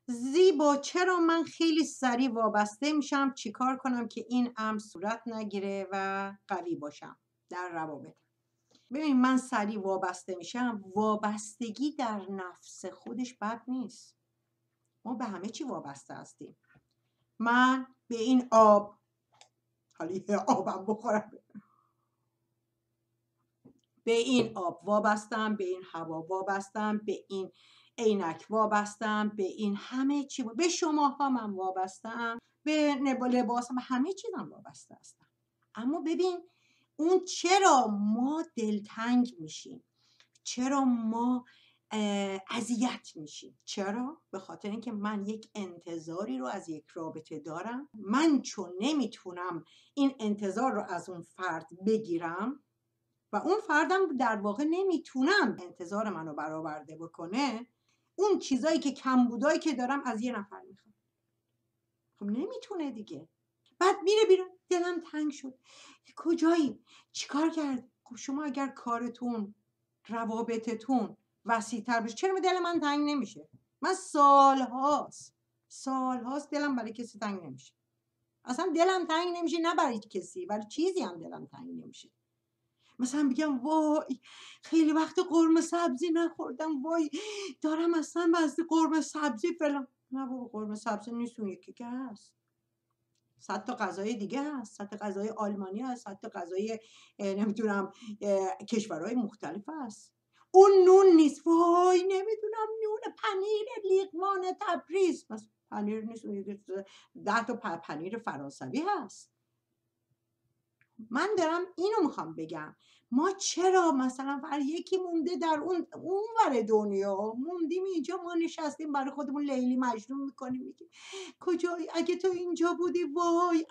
زیبا چرا من خیلی سریع وابسته میشم، چیکار کنم که این امر صورت نگیره و قوی باشم در روابط. ببین من سریع وابسته میشم، وابستگی در نفس خودش بد نیست. ما به همه چی وابسته هستیم. من به این آب، حالا یه آبم بخورم، به این آب وابستم، به این هوا وابستم، به این عینک وابستم، به این همه چی به شماها من وابستم، به لباسم، همه چیزم وابسته هستم. اما ببین اون چرا ما دلتنگ میشیم، چرا ما اذیت میشیم؟ چرا؟ به خاطر اینکه من یک انتظاری رو از یک رابطه دارم، من چون نمیتونم این انتظار رو از اون فرد بگیرم و اون فردم در واقع نمیتونم انتظار منو برآورده بکنه، اون چیزایی که کمبودایی که دارم از یه نفر میخوام. خب نمیتونه دیگه. بعد میره بیرون، دلم تنگ شد. کجایی؟ چیکار کرد؟ خب شما اگر کارتون، روابطتون وسیع‌تر بشه، چرا دل من تنگ نمیشه؟ من سالهاست دلم برای کسی تنگ نمیشه. اصلا دلم تنگ نمیشه نه برای کسی، برای چیزی هم دلم تنگ نمیشه. مثلا بگم وای خیلی وقت قرمه سبزی نخوردم، وای دارم اصلا واسه قرمه سبزی فلان. نه بابا قرمه سبزی نیست، اون یکی که هست. 100 تا غذای دیگه هست، 100 تا غذای آلمانی هست، 100 تا غذای نمیدونم کشورهای مختلف هست. اون نون نیست، وای نمیدونم نون پنیر لیقمان تبریز، بس پنیر نیست، 10 تا پنیر فرانسوی هست. من دارم اینو میخوام بگم، ما چرا مثلا یکی مونده در اون ور دنیا، موندیم اینجا، ما نشستیم برای خودمون لیلی مجنون میکنیم، میگیم کجایی؟ اگه تو اینجا بودی، وای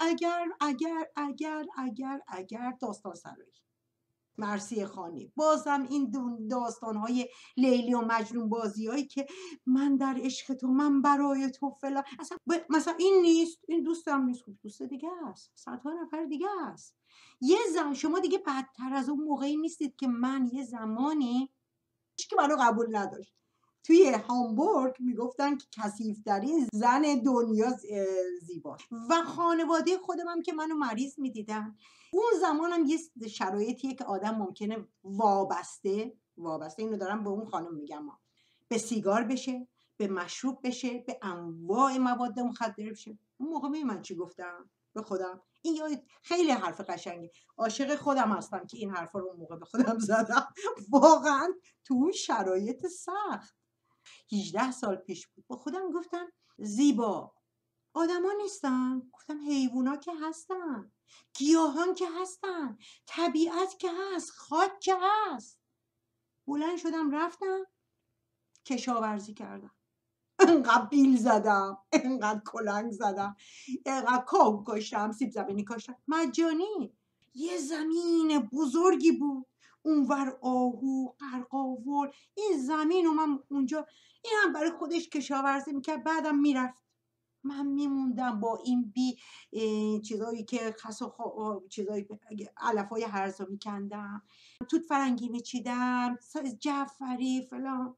اگر داستان سرایی مرثیه خانی، بازم این داستان‌های لیلی و مجنون بازیایی که من در عشق تو، من برای تو فلان. اصلا مثلا این نیست، این دوستم نیست، خب دوست دیگه است، صدها نفر دیگه است. یه زمان شما دیگه بدتر از اون موقعی نیستید که من یه زمانی که منو قبول نداشت توی هامبورگ میگفتن که کثیف‌ترین زن دنیا زیبا، و خانواده خودم هم که منو مریض میدیدن. اون زمانم یه شرایطیه که آدم ممکنه وابسته اینو دارم به اون خانم میگم، به سیگار بشه، به مشروب بشه، به انواع مواد مخدر بشه. اون موقع من چی گفتم به خودم؟ این یاد خیلی حرف قشنگی، عاشق خودم هستم که این حرفا رو اون موقع به خودم زدم. واقعا تو اون شرایط سخت 18 سال پیش بود، با خودم گفتم زیبا آدما نیستن، گفتم حیوونا که هستن، گیاهان که هستن، طبیعت که هست، خاک که هست. بلند شدم رفتم کشاورزی کردم، انقدر بیل زدم، انقدر کلنگ زدم، انقدر کاهو کاشتم، سیب زمینی کاشتم، مجانی. یه زمین بزرگی بود، اونور آهو، قرقاول، این زمین و من اونجا، این هم برای خودش کشاورزی میکرد، بعدم میرفت، من میموندم با این چیزایی که خس و چیزایی علفای هرزا میکندم، توت فرنگی میچیدم، جعفری فلان،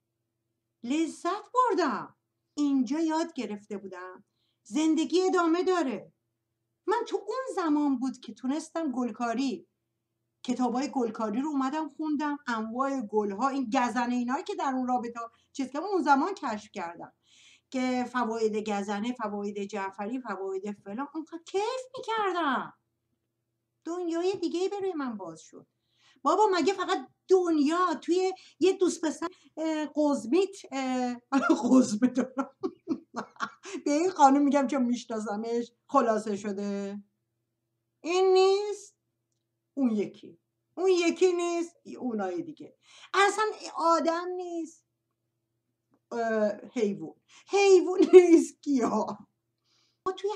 لذت بردم. اینجا یاد گرفته بودم زندگی ادامه داره. من تو اون زمان بود که تونستم گلکاری، کتابای گلکاری رو اومدم خوندم، انواع گلها، این گزنه اینا که در اون رابطه چیز که اون زمان کشف کردم که فواید گزنه، فواید جعفری، فواید فلان، اونقدر کیف میکردم. دنیای دیگه برای من باز شد. بابا مگه فقط دنیا توی یه دوست پسر قزمیت قزمه دارم به این خانم میگم چون میشناسمش خلاصه شده، این نیست، اون یکی نیست، اونای دیگه اصلا آدم نیست، حیوان نیست، گیاه. ما توی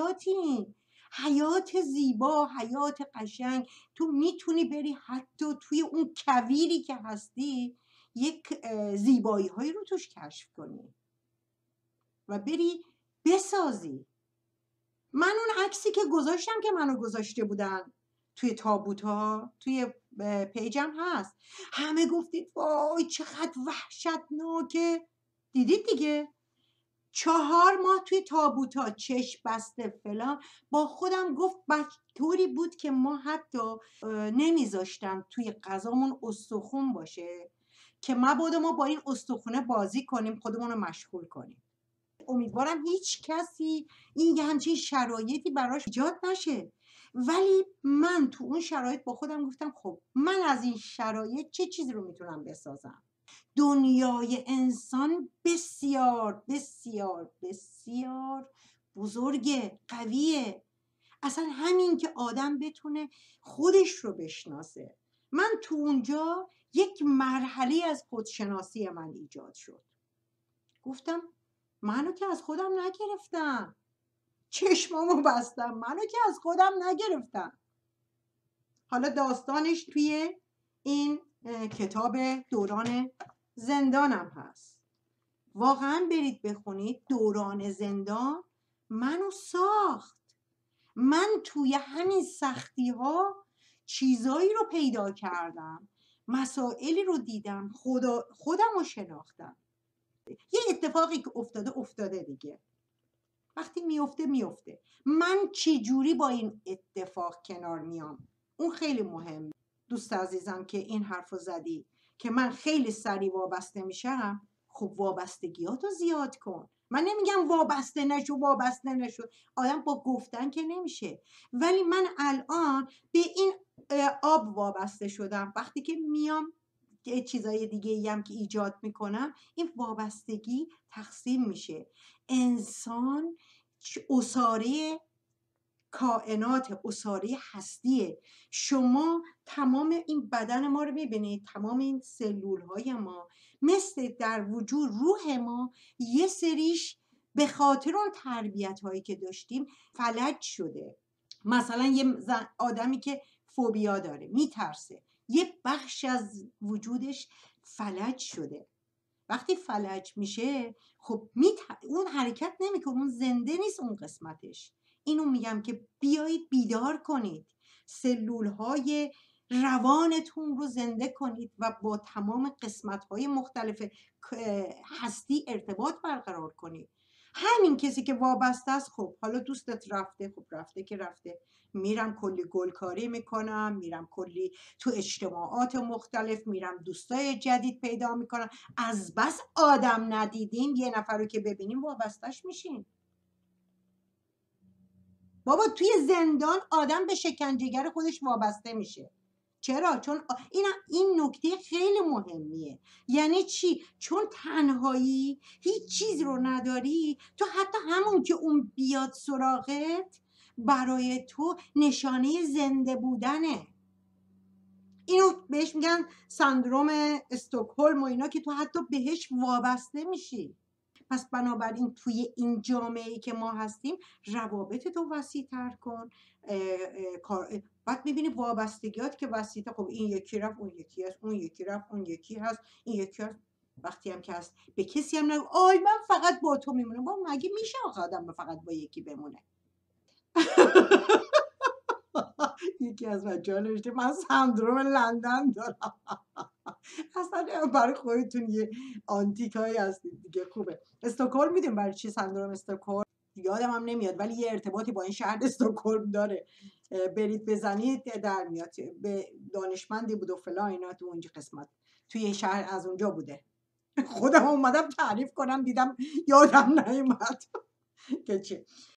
حیات زیبا، حیات قشنگ، تو میتونی بری حتی توی اون کویری که هستی یک زیبایی هایی رو توش کشف کنی و بری بسازی. من اون عکسی که گذاشتم که منو گذاشته بودن توی تابوت ها توی پیجم هست، همه گفتید وای چقدر وحشتناکه، دیدید دیگه. 4 ماه توی تابوتا چشم بسته فلان. با خودم گفت طوری بود که ما حتی نمیذاشتم توی غذامون استخون باشه که مبادا ما با این استخونه بازی کنیم، خودمون رو مشغول کنیم. امیدوارم هیچ کسی این همچین شرایطی براش ایجاد نشه. ولی من تو اون شرایط با خودم گفتم خب من از این شرایط چه چیزی رو میتونم بسازم. دنیای انسان بسیار بسیار بسیار بزرگه، قویه. اصلا همین که آدم بتونه خودش رو بشناسه. من تو اونجا یک مرحله از خودشناسی من ایجاد شد. گفتم منو که از خودم نگرفتم، چشمامو بستم، منو که از خودم نگرفتم. حالا داستانش توی این کتاب دوران زندانم هست. واقعا برید بخونید. دوران زندان منو ساخت. من توی همین سختی ها چیزایی رو پیدا کردم، مسائلی رو دیدم، خودم رو شناختم. یه اتفاقی که افتاده دیگه. وقتی میفته. من چه جوری با این اتفاق کنار میام؟ اون خیلی مهم. دوست عزیزم که این حرفو زدی که من خیلی سریع وابسته میشم. خب وابستگیاتو زیاد کن. من نمیگم وابسته نشو. آدم با گفتن که نمیشه. ولی من الان به این آب وابسته شدم. وقتی که میام چیزای دیگه ای هم که ایجاد میکنم، این وابستگی تقسیم میشه. انسان اساره کائنات، اساره هستیه. شما تمام این بدن ما رو میبینید، تمام این سلول های ما مثل در وجود روح ما یه سریش به خاطر اون تربیت هایی که داشتیم فلج شده. مثلا یه آدمی که فوبیا داره، میترسه، یه بخش از وجودش فلج شده. وقتی فلج میشه خب اون حرکت نمیکنه، اون زنده نیست اون قسمتش. اینو میگم که بیایید بیدار کنید، سلول های روانتون رو زنده کنید و با تمام قسمت های مختلف هستی ارتباط برقرار کنید. همین کسی که وابسته است، خب حالا دوستت رفته، خب رفته که رفته، میرم کلی گلکاری میکنم، میرم کلی تو اجتماعات مختلف، میرم دوستای جدید پیدا میکنم. از بس آدم ندیدیم، یه نفر رو که ببینیم وابستش میشیم. بابا توی زندان آدم به شکنجهگر خودش وابسته میشه. چرا؟ چون این نکته خیلی مهمیه. یعنی چی؟ چون تنهایی، هیچ چیز رو نداری، تو حتی همون که اون بیاد سراغت برای تو نشانه زنده بودنه. اینو بهش میگن سندروم استکهلم و اینا، که تو حتی بهش وابسته میشی. پس بنابراین توی این جامعه‌ای که ما هستیم روابط تو وسیع تر کن. بعد میبینی وابستگیات که وسیعه. خب این یکی رفت اون یکی هست، اون یکی رفت اون یکی هست، این یکی هست. وقتی هم که هست به کسی هم نگو آی من فقط با تو میمونم. با مگه میشه آخه آدم فقط با یکی بمونه؟ یکی از بچه‌ها نوشته من سندروم لندن دارم. اصلا برای خودتون یه آنتیک هایی هستید دیگه. خوبه. استکهلم میدونم برای چی سندروم استکهلم، یادم هم نمیاد، ولی یه ارتباطی با این شهر استکهلم داره. برید بزنید در میاد. به دانشمندی بود و فلان اینا تو اونجا قسمت توی شهر از اونجا بوده. خودم اومدم تعریف کنم دیدم یادم نیومد که چی.